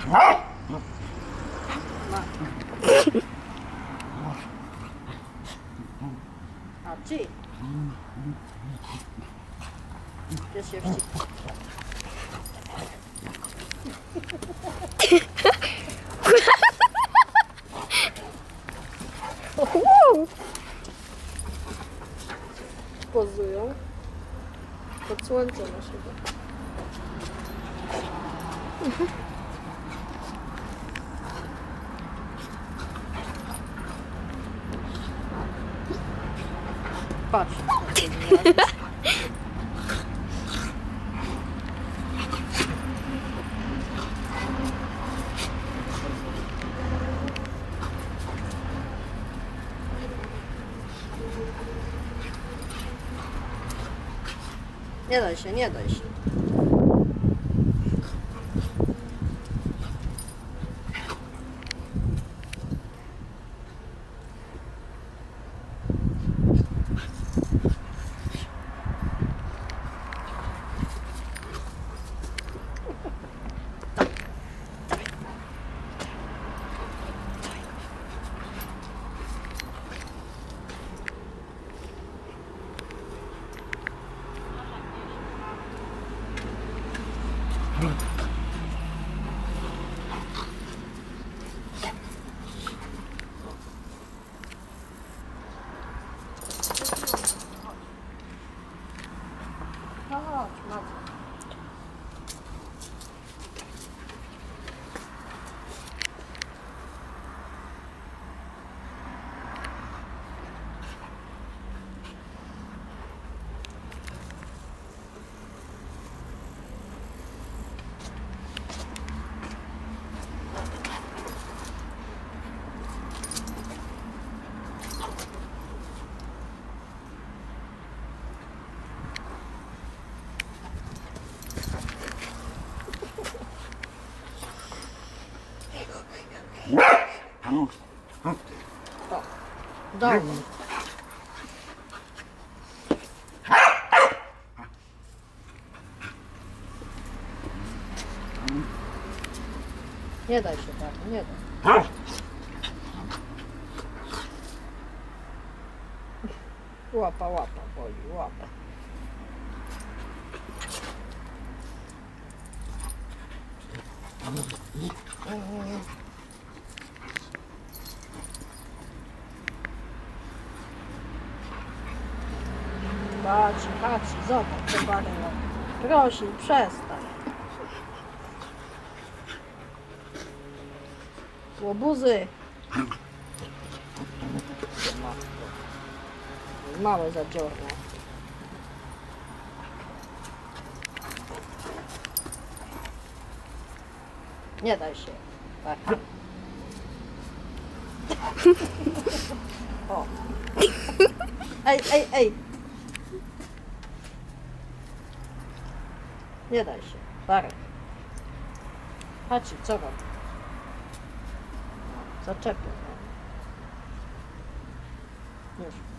A ci? Pies się wści. Pozują pod słońcem naszego. Patrz. Nie daj się, nie daj się. Chodź, Maciek. O, daj. Nie daj się tak, nie daj. Łapa, łapa, boli, łapa. Patrz, patrz, zobacz, co panią. Prosi, przestań. Łobuzy. Małe zadziorne. Nie daj się. Tak. O. Ej, ej, ej. Nie daj się. Parę. Patrz, co wam? Zaczepię. Już.